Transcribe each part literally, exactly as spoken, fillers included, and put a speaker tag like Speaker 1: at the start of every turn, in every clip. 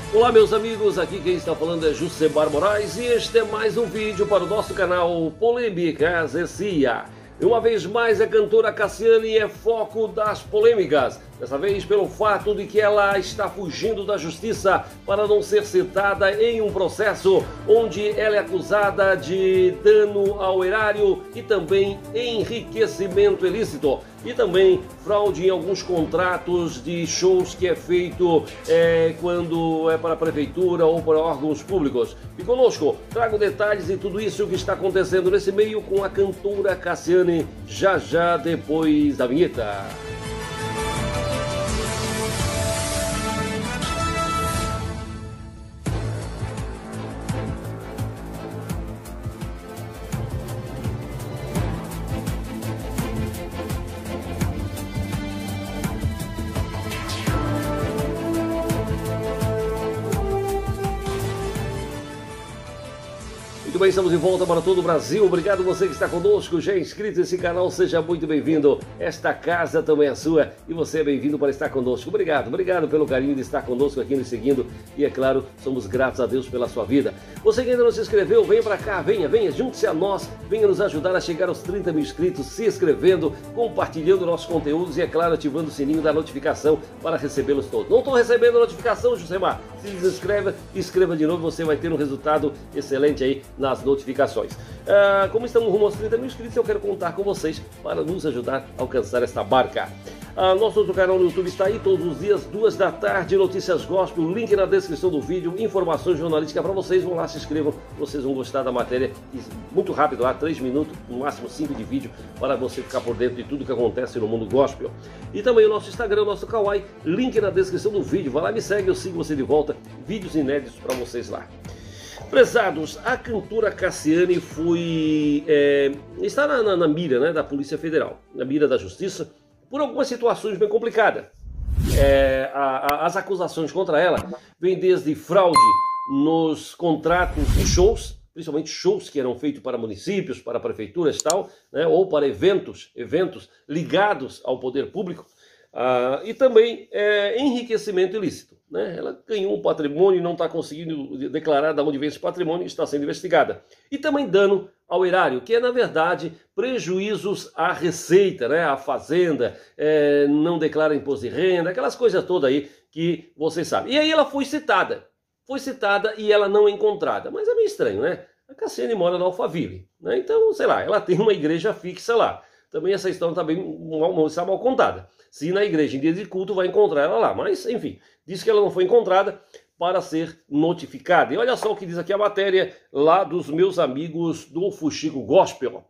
Speaker 1: Olá meus amigos, aqui quem está falando é Jusemar Moraes e este é mais um vídeo para o nosso canal Polêmicas e C I A. E uma vez mais a cantora Cassiane é foco das polêmicas, dessa vez pelo fato de que ela está fugindo da justiça para não ser citada em um processo onde ela é acusada de dano ao erário e também enriquecimento ilícito e também fraude em alguns contratos de shows que é feito é, quando é para a prefeitura ou para órgãos públicos. E conosco, trago detalhes de tudo isso que está acontecendo nesse meio com a cantora Cassiane, já já depois da vinheta. Muito bem, estamos de volta para todo o Brasil. Obrigado você que está conosco, já é inscrito nesse canal, seja muito bem-vindo. Esta casa também é sua e você é bem-vindo para estar conosco. Obrigado, obrigado pelo carinho de estar conosco aqui nos seguindo e, é claro, somos gratos a Deus pela sua vida. Você que ainda não se inscreveu, venha para cá, venha, venha, junte-se a nós, venha nos ajudar a chegar aos trinta mil inscritos, se inscrevendo, compartilhando nossos conteúdos e, é claro, ativando o sininho da notificação para recebê-los todos. Não estou recebendo a notificação, Jusemar? Se desinscreva, inscreva de novo, você vai ter um resultado excelente aí nas notificações. Ah, como estamos rumo aos trinta mil inscritos, eu quero contar com vocês para nos ajudar a alcançar esta barca. Ah, nosso outro canal no YouTube está aí todos os dias, duas da tarde, Notícias Gospel, link na descrição do vídeo, informações jornalísticas para vocês, vão lá, se inscrevam, vocês vão gostar da matéria, muito rápido lá, três minutos, no máximo cinco de vídeo, para você ficar por dentro de tudo que acontece no mundo gospel. E também o nosso Instagram, o nosso Kawaii, link na descrição do vídeo, vai lá, me segue, eu sigo você de volta, vídeos inéditos para vocês lá. Prezados, a cantora Cassiane foi, é, está na, na, na mira, né, da Polícia Federal, na mira da Justiça, por algumas situações bem complicadas. É, a, a, as acusações contra ela vêm desde fraude nos contratos de shows, principalmente shows que eram feitos para municípios, para prefeituras e tal, né, ou para eventos, eventos ligados ao poder público, ah, e também é, enriquecimento ilícito. Né? Ela ganhou um patrimônio e não está conseguindo declarar de onde vem esse patrimônio e está sendo investigada. E também dano ao erário, que é, na verdade, prejuízos à receita, né? À fazenda, é, não declara imposto de renda, aquelas coisas todas aí que vocês sabem. E aí ela foi citada, foi citada e ela não é encontrada. Mas é meio estranho, né? A Cassiane mora na Alphaville, né? Então, sei lá, ela tem uma igreja fixa lá. Também essa história está bem mal, está mal contada. Se na igreja em dia de culto vai encontrar ela lá, mas enfim, diz que ela não foi encontrada para ser notificada. E olha só o que diz aqui a matéria lá dos meus amigos do Fuxico Gospel.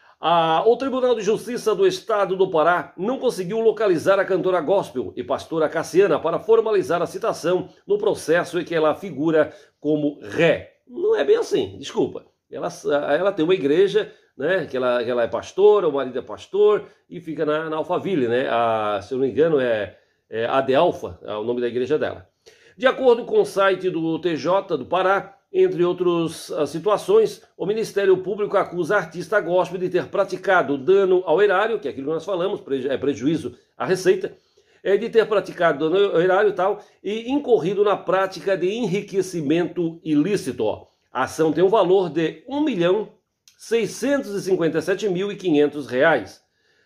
Speaker 1: Ah, o Tribunal de Justiça do Estado do Pará não conseguiu localizar a cantora gospel e pastora Cassiana para formalizar a citação no processo em que ela figura como ré. Não é bem assim, desculpa. Ela, ela tem uma igreja, né, que, ela, que ela é pastora, o marido é pastor e fica na, na Alphaville, né? A, se eu não me engano é, é Adelfa, é o nome da igreja dela. De acordo com o site do T J do Pará, entre outras situações, o Ministério Público acusa a artista gospel de ter praticado dano ao erário, que é aquilo que nós falamos, é prejuízo à receita, é de ter praticado dano ao erário e tal, e incorrido na prática de enriquecimento ilícito. A ação tem um valor de um milhão seiscentos e cinquenta e sete mil e quinhentos reais.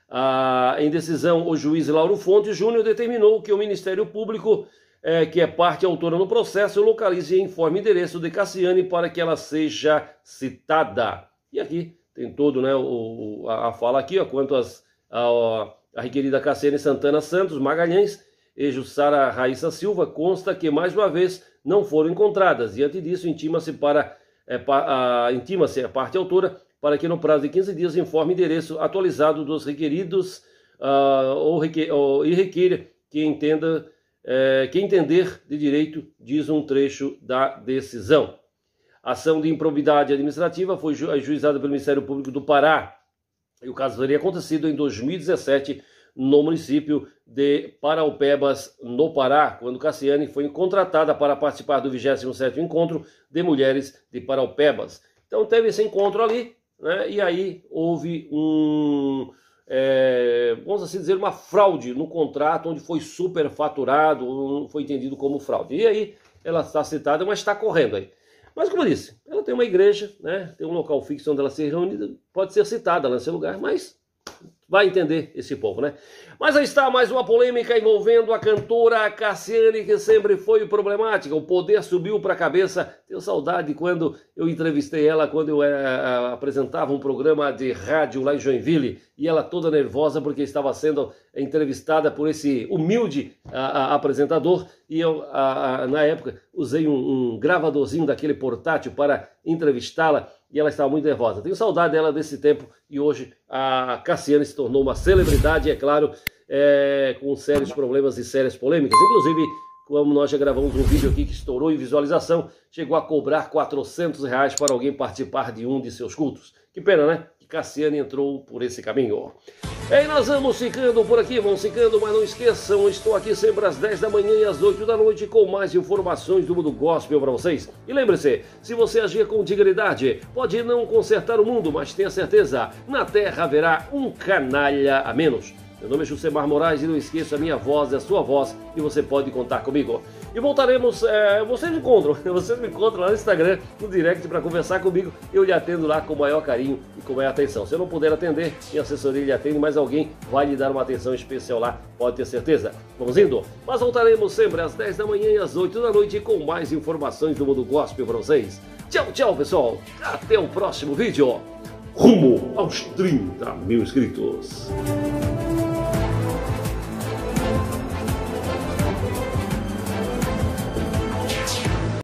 Speaker 1: Ah, em decisão, o juiz Lauro Fonte Júnior determinou que o Ministério Público, é, que é parte autora no processo, localize e informe o endereço de Cassiane para que ela seja citada. E aqui tem todo, né, o, a, a fala aqui, ó, quanto às, a, a requerida Cassiane Santana Santos Magalhães e Jussara Raíssa Silva, consta que, mais uma vez, não foram encontradas. Diante disso, intima-se para é, a, intima-se a parte autora para que, no prazo de quinze dias, informe o endereço atualizado dos requeridos uh, ou, requer, ou, e requeira que entenda, é, que entender de direito, diz um trecho da decisão. A ação de improbidade administrativa foi ju ajuizada pelo Ministério Público do Pará. E o caso teria acontecido em dois mil e dezessete, no município de Paraupebas, no Pará, quando Cassiane foi contratada para participar do vigésimo sétimo Encontro de Mulheres de Paraupebas. Então teve esse encontro ali, né, e aí houve um, é, vamos assim dizer, uma fraude no contrato, onde foi superfaturado, foi entendido como fraude. E aí ela está citada, mas está correndo aí. Mas como eu disse, ela tem uma igreja, né? Tem um local fixo onde ela se reúne, pode ser citada lá nesse lugar, mas vai entender esse povo, né? Mas aí está mais uma polêmica envolvendo a cantora Cassiane, que sempre foi problemática. O poder subiu para a cabeça. Tenho saudade quando eu entrevistei ela, quando eu é, apresentava um programa de rádio lá em Joinville, e ela toda nervosa porque estava sendo entrevistada por esse humilde a, a, apresentador, e eu, a, a, na época, usei um, um gravadorzinho daquele portátil para entrevistá-la, e ela estava muito nervosa. Tenho saudade dela desse tempo, e hoje a Cassiane se tornou uma celebridade, é claro, é, com sérios problemas e sérias polêmicas. Inclusive, como nós já gravamos um vídeo aqui que estourou em visualização, chegou a cobrar quatrocentos reais para alguém participar de um de seus cultos. Que pena, né? Que Cassiane entrou por esse caminho. E nós vamos ficando por aqui, vamos ficando, mas não esqueçam, estou aqui sempre às dez da manhã e às oito da noite com mais informações do mundo gospel para vocês. E lembre-se, se você agir com dignidade, pode não consertar o mundo, mas tenha certeza, na terra haverá um canalha a menos. Meu nome é Jusemar Moraes e não esqueça, a minha voz é a sua voz e você pode contar comigo. E voltaremos, é, vocês me encontram, vocês me encontram lá no Instagram, no direct, para conversar comigo. Eu lhe atendo lá com o maior carinho e com a maior atenção. Se eu não puder atender, minha assessoria lhe atende, mas alguém vai lhe dar uma atenção especial lá, pode ter certeza. Vamos indo? Mas voltaremos sempre às dez da manhã e às oito da noite com mais informações do mundo gospel para vocês. Tchau, tchau, pessoal. Até o próximo vídeo. Rumo aos trinta mil inscritos.